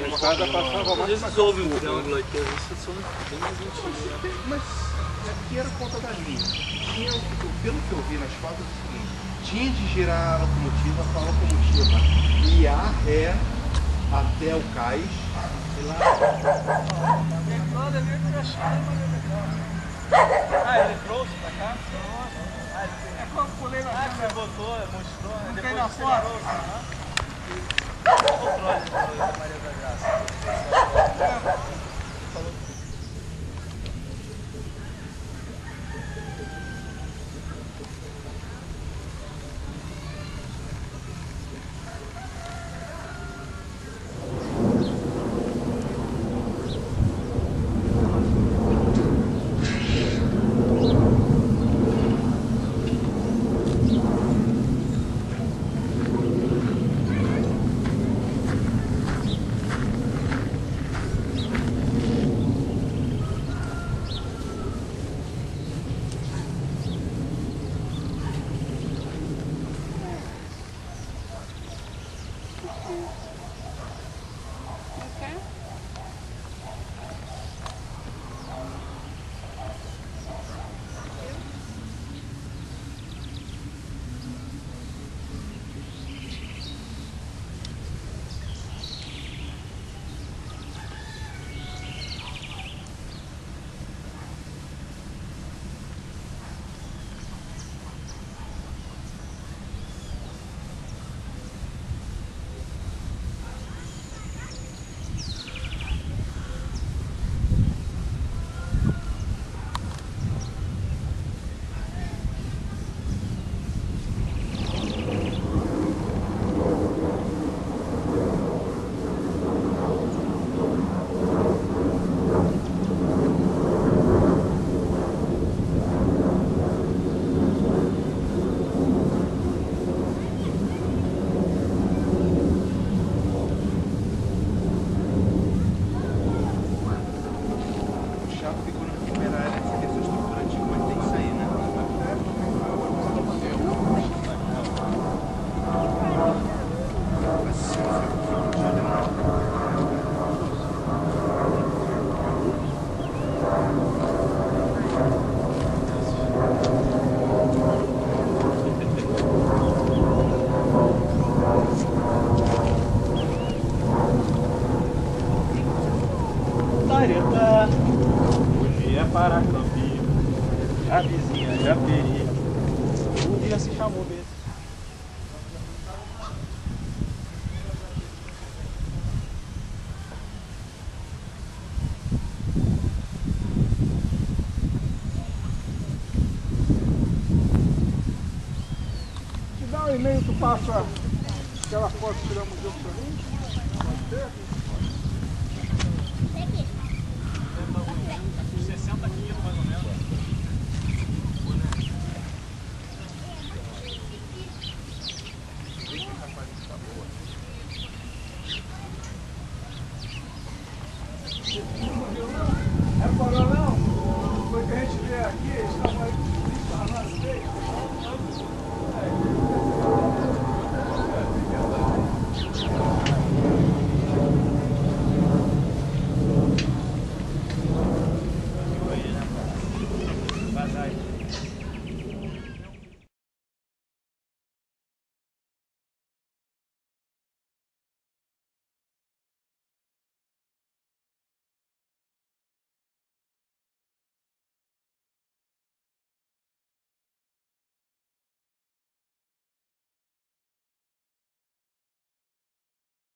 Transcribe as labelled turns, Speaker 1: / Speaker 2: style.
Speaker 1: estrada passava mais.
Speaker 2: Às vezes houve um triângulo aqui, às vezes são bem mais antigos.
Speaker 1: Mas aqui era ponta da linha. Tinha, pelo que eu vi nas fotos, é o seguinte: tinha de girar a locomotiva com a locomotiva ia ré até o cais e lá.
Speaker 2: Ah, ele trouxe pra cá?
Speaker 3: É como pulei na
Speaker 2: Ah, você botou, mostrou, né?
Speaker 3: Não tem
Speaker 2: Depois
Speaker 3: na
Speaker 2: você
Speaker 3: foto?
Speaker 2: trouxe, né? Outra olha da Maria da Graça.
Speaker 3: Hoje é Paracambi, a vizinha Japeri. Um dia se chamou desse. Te dá um e-mail, tu passa aquela foto que tiramos junto pra mim? Pode ser?